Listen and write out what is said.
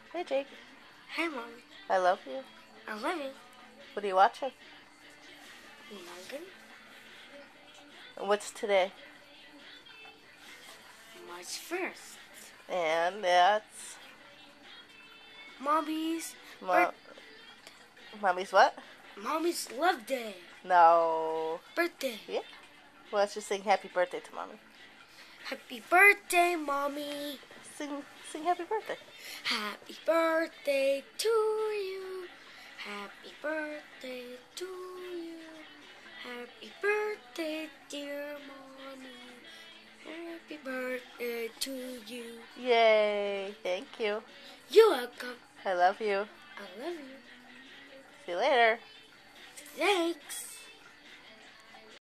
Hey, Jake. Hey, Mommy. I love you. I love you. What are you watching? Nothing. What's today? March 1st. And that's... Mommy's Mommy's what? Mommy's love day. No. Birthday. Yeah. Well, let's just sing happy birthday to Mommy. Happy birthday, Mommy. Sing happy birthday. Happy birthday to you. Happy birthday to you. Happy birthday, dear Mommy. Happy birthday to you. Yay. Thank you. You're welcome. I love you. I love you. See you later. Thanks.